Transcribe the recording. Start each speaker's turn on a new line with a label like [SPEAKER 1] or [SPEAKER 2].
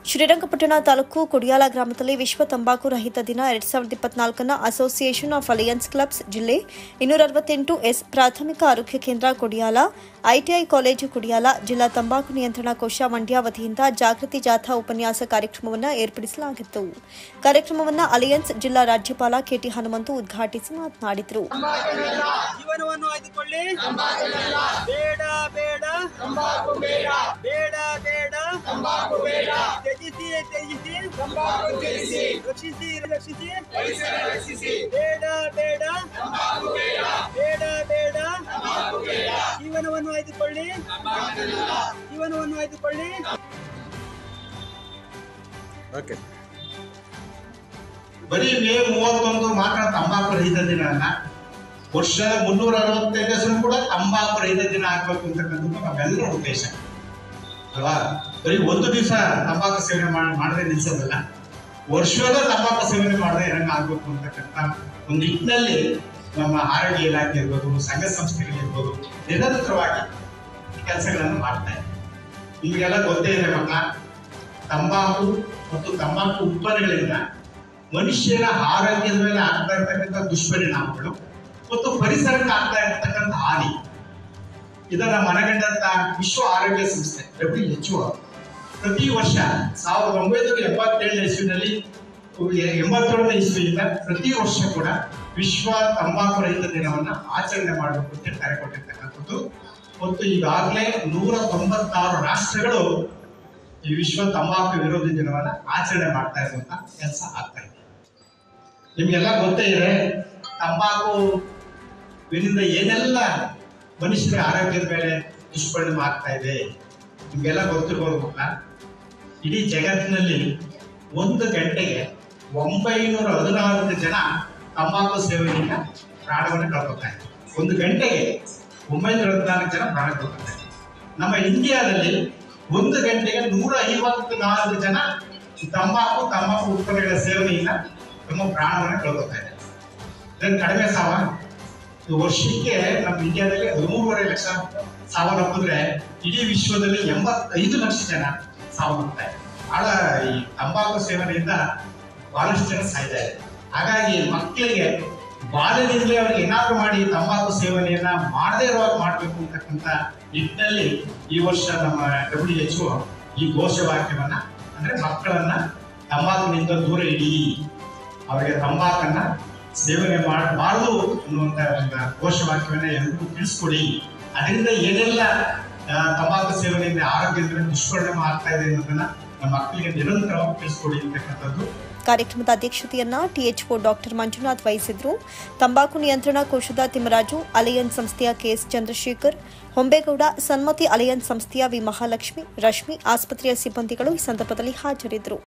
[SPEAKER 1] ಶ್ರೀರಂಗಪಟ್ಟಣ ತಾಲೂಕು ಕುಡಿಯಾಲ ಗ್ರಾಮದಲ್ಲಿ ವಿಶ್ವ ತಂಬಾಕು ರಹಿತ ದಿನ 2024ನ ಅಸೋಸಿಯೇಷನ್ ಆಫ್ ಅಲಯನ್ಸ್ ಕ್ಲಬ್ಸ್ ಜಿಲ್ಲೆ 268 ಪ್ರಾಥಮಿಕ ಆರೋಗ್ಯ ಕೇಂದ್ರ ಕುಡಿಯಾಲ, ಐಟಿಐ ಕಾಲೇಜು ಕುಡಿಯಾಲ, ಜಿಲ್ಲಾ ತಂಬಾಕು ನಿಯಂತ್ರಣ ಕೋಶ ಮಂಡ್ಯ ವತಿಯಿಂದ ಜಾಗೃತಿ ಜಾಥಾ ಉಪನ್ಯಾಸ ಕಾರ್ಯಕ್ರಮವನ್ನು ಏರ್ಪಡಿಸಲಾಗಿತ್ತು. ಕಾರ್ಯಕ್ರಮವನ್ನು ಅಲಯನ್ಸ್ ಜಿಲ್ಲಾ ರಾಜ್ಯಪಾಲ ಕೆಟಿ ಹನುಮಂತು ಉದ್ಘಾಟಿಸಿ ಮಾತನಾಡಿದರು.
[SPEAKER 2] ಜೀವನವನ್ನು ಆಯ್ದುಕೊಳ್ಳಿ. ಬರೀ ಮೇ 31 ಮಾತ್ರ ತಂಬಾಕು ರಹಿತ ದಿನ ಅಲ್ಲ, ವರ್ಷದ 365 ದಿವಸ ಕೂಡ ತಂಬಾಕು ರಹಿತ ದಿನ ಆಗ್ಬೇಕು ಅಂತಕ್ಕಂಥದ್ದು ನಮ್ಮೆಲ್ಲರ ಉದ್ದೇಶ ಅಲ್ವಾ. ಬರೀ ಒಂದು ದಿವಸ ತಂಬಾಕು ಸೇವನೆ ಮಾಡದೆ ನಿಲ್ಸೋದಲ್ಲ, ವರ್ಷದ ತಂಬಾಕು ಸೇವನೆ ಮಾಡದೆ ಇರಂಗ ಆಗ್ಬೇಕು ಅಂತಕ್ಕಂಥ ಒಂದು ನಿಟ್ಟಿನಲ್ಲಿ ನಮ್ಮ ಆರೋಗ್ಯ ಇಲಾಖೆ ಇರ್ಬೋದು, ಸಂಘ ಸಂಸ್ಥೆಗಳಿರ್ಬೋದು ನಿರಂತರವಾಗಿ ಕೆಲಸಗಳನ್ನು ಮಾಡ್ತಾ ಇದೆ. ನಿಮಗೆಲ್ಲ ಗೊತ್ತೇ ಇದೆ ಮಕ್ಕಳ, ತಂಬಾಕು ಮತ್ತು ತಂಬಾಕು ಉತ್ಪನ್ನಗಳಿಂದ ಮನುಷ್ಯನ ಆರೋಗ್ಯದ ಮೇಲೆ ಆಗ್ತಾ ಇರ್ತಕ್ಕಂಥ ದುಷ್ಪರಿಣಾಮಗಳು ಮತ್ತು ಪರಿಸರಕ್ಕೆ ಆಗ್ತಾ ಇರ್ತಕ್ಕಂಥ ಹಾನಿ, ಇದನ್ನ ಮನಗಂಡಂತ ವಿಶ್ವ ಆರೋಗ್ಯ ಸಂಸ್ಥೆ WHO ಪ್ರತಿ ವರ್ಷ 1977 ಇಸ್ವಿನಲ್ಲಿ 87ನೇ ಇಸ್ವಿಯಿಂದ ಪ್ರತಿ ವರ್ಷ ಕೂಡ ವಿಶ್ವ ತಂಬಾಕು ರಹಿತ ದಿನವನ್ನ ಆಚರಣೆ ಮಾಡಬೇಕು ಅಂತ ಕರೆ ಕೊಟ್ಟಿರ್ತಕ್ಕಂಥದ್ದು. ಮತ್ತು ಈಗಾಗಲೇ 196 ರಾಷ್ಟ್ರಗಳು ಈ ವಿಶ್ವ ತಂಬಾಕು ವಿರೋಧಿ ದಿನವನ್ನ ಆಚರಣೆ ಮಾಡ್ತಾ ಇರುವಂತ ಕೆಲಸ ಆಗ್ತಾ ಇದೆ. ನಿಮ್ಗೆಲ್ಲ ಗೊತ್ತೇ ಇದೆ, ತಂಬಾಕು ಇದರಿಂದ ಏನೆಲ್ಲ ಮನುಷ್ಯರ ಆರೋಗ್ಯದ ಮೇಲೆ ದುಷ್ಪರಿಣಾಮ ಆಗ್ತಾ ಇದೆ ನಿಮ್ಗೆಲ್ಲ ಗೊತ್ತಿರ್ಬೋದು. ಇಡೀ ಜಗತ್ತಿನಲ್ಲಿ ಒಂದು ಗಂಟೆಗೆ 914 ಜನ ತಂಬಾಕು ಸೇವನೆಯಿಂದ ಪ್ರಾಣವನ್ನು ಕಳ್ಕೊತಾರೆ. ಒಂದು ಗಂಟೆಗೆ 914 ಜನ ಪ್ರಾಣ ಕಳ್ಕೊತಾರೆ. ನಮ್ಮ ಇಂಡಿಯಾದಲ್ಲಿ ಒಂದು ಗಂಟೆಗೆ 154 ಜನ ತಂಬಾಕು ಉತ್ಪನ್ನಗಳ ಸೇವನೆಯಿಂದ ತಮ್ಮ ಪ್ರಾಣವನ್ನು ಕಳ್ಕೊತಾರೆ. ಇದನ್ನು ಕಡಿಮೆ ಸಾವ. ವರ್ಷಕ್ಕೆ ನಮ್ಮ ಇಂಡಿಯಾದಲ್ಲಿ 13.5 ಲಕ್ಷ ಸಾವನ್ನಪ್ಪಿದ್ರೆ ಇಡೀ ವಿಶ್ವದಲ್ಲಿ 85 ಲಕ್ಷ ಜನ ಸಾವನ್ನಪ್ತಾರೆ. ಬಹಳ ಈ ತಂಬಾಕು ಸೇವನೆಯಿಂದ ಬಹಳಷ್ಟು ಜನ ಸಾಯ್ತಾ ಇದೆ. ಹಾಗಾಗಿ ಮಕ್ಕಳಿಗೆ ಬಾಲ್ಯದಿಂದಲೇ ಅವ್ರಿಗೆ ಏನಾದ್ರು ಮಾಡಿ ತಂಬಾಕು ಸೇವನೆಯನ್ನ ಮಾಡದೇ ಇರುವಾಗ ಮಾಡಬೇಕು ಅಂತಕ್ಕಂಥ ನಿಟ್ಟಿನಲ್ಲಿ ಈ ವರ್ಷ ನಮ್ಮ WHO ಈ ಘೋಷವಾಕ್ಯವನ್ನ, ಅಂದ್ರೆ ಮಕ್ಕಳನ್ನ ತಂಬಾಕಿನಿಂದ ದೂರ ಇಡಿ, ಅವರಿಗೆ ತಂಬಾಕನ್ನ ಸೇವನೆ ಮಾಡಬಾರ್ದು ಅನ್ನುವಂತ ಒಂದು ಘೋಷವಾಕ್ಯವನ್ನ ಎಲ್ಲರಿಗೂ ತಿಳಿಸ್ಕೊಡಿ. ಅದರಿಂದ ಏನೆಲ್ಲ ತಂಬಾಕು ಸೇವನೆಯಿಂದ ಆರೋಗ್ಯದ ದುಷ್ಪರಿಣಾಮ ಆಗ್ತಾ ಇದೆ ಅನ್ನೋದನ್ನ ನಮ್ಮ ಮಕ್ಕಳಿಗೆ ನಿರಂತರವಾಗಿ ತಿಳಿಸ್ಕೊಡಿ ಅಂತಕ್ಕಂಥದ್ದು.
[SPEAKER 1] ಕಾರ್ಯಕ್ರಮದ ಅಧ್ಯಕ್ಷತೆಯನ್ನ THO ಡಾಕ್ಟರ್ ಮಂಜುನಾಥ್ ವಹಿಸಿದ್ರು. ತಂಬಾಕು ನಿಯಂತ್ರಣ ಕೋಶದ ತಿಮ್ಮರಾಜು, ಅಲಯನ್ಸ್ ಸಂಸ್ಥೆಯ KS ಚಂದ್ರಶೇಖರ್, ಹೊಂಬೇಗೌಡ, ಸನ್ಮತಿ ಅಲಯನ್ಸ್ ಸಂಸ್ಥೆಯ ವಿ ಮಹಾಲಕ್ಷ್ಮಿ, ರಶ್ಮಿ, ಆಸ್ಪತ್ರೆಯ ಸಿಬ್ಬಂದಿಗಳು ಈ ಸಂದರ್ಭದಲ್ಲಿ ಹಾಜರಿದ್ದರು.